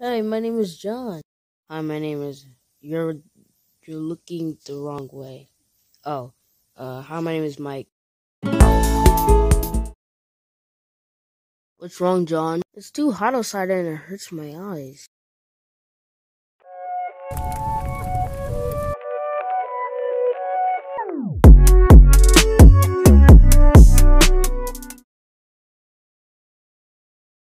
Hey, my name is John. Hi, my name is. You're looking the wrong way. Oh, hi, my name is Mike. What's wrong, John? It's too hot outside and it hurts my eyes.